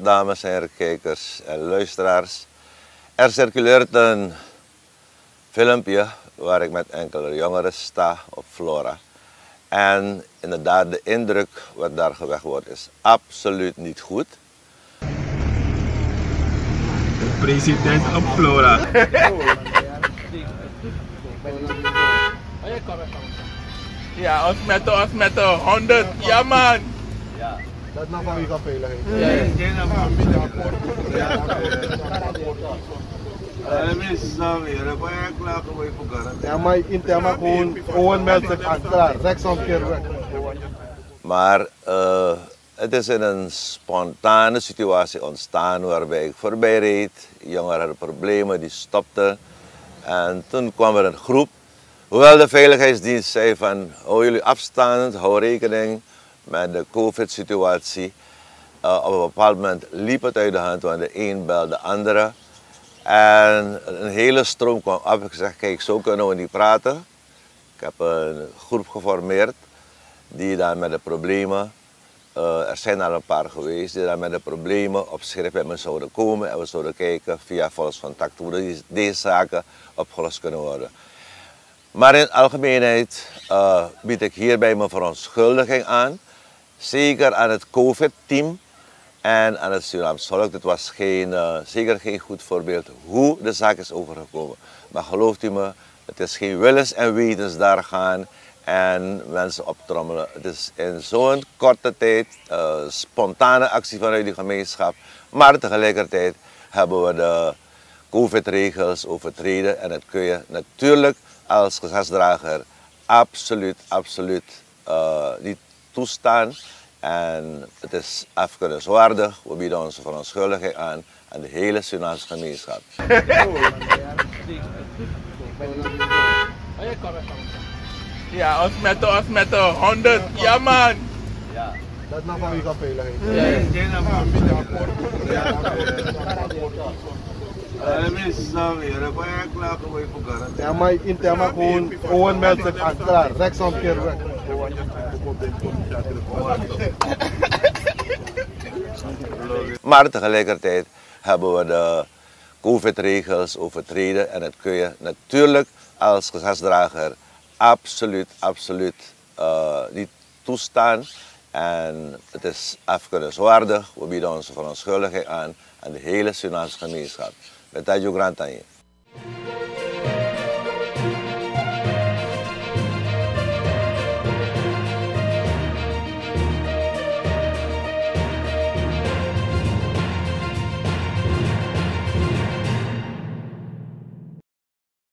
dames en heren kijkers en luisteraars. Er circuleert een filmpje waar ik met enkele jongeren sta op Flora. En inderdaad, de indruk wat daar gewekt wordt is absoluut niet goed. De president op Flora. Ja, ons met de 100. Ja man. Ja. Dat is nou van wie kan veiligheid. Ja, maar in tema gewoon meldt zich aan, klaar, rechtsomkeer weg. Maar het is in een spontane situatie ontstaan waarbij ik voorbij reed. Jongeren hadden problemen, die stopten. En toen kwam er een groep. Hoewel de veiligheidsdienst zei van hou jullie afstand, hou rekening met de COVID-situatie. Op een bepaald moment liep het uit de hand, want de een belde de andere. En een hele stroom kwam af. Ik zeg, kijk, zo kunnen we niet praten. Ik heb een groep geformeerd die daar met de problemen, er zijn al een paar geweest, die daar met de problemen op schrift bij me zouden komen. En we zouden kijken via volkscontact hoe deze zaken opgelost kunnen worden. Maar in algemeenheid bied ik hierbij mijn verontschuldiging aan. Zeker aan het COVID-team en aan het Surinaams volk. Dit was zeker geen goed voorbeeld hoe de zaak is overgekomen. Maar gelooft u me, het is geen willens en wetens daar gaan en mensen optrommelen. Het is in zo'n korte tijd spontane actie vanuit de gemeenschap. Maar tegelijkertijd hebben we de COVID-regels overtreden. En dat kun je natuurlijk als gezagsdrager absoluut niet toestaan. En het is afkeurenswaardig. We bieden onze verontschuldiging aan de hele Surinaamse gemeenschap. Ja, ons met de 100. Ja man. Ja. Dat is nou van wie kan veiligheid. Ja, maar in tema gewoon meldt zich aan, klaar, rechtsomkeer weg. Maar tegelijkertijd hebben we de COVID-regels overtreden. En dat kun je natuurlijk als gezagsdrager absoluut niet toestaan. En het is afkeurenswaardig. We bieden onze verontschuldiging aan de hele Surinaamse gemeenschap. Met dat je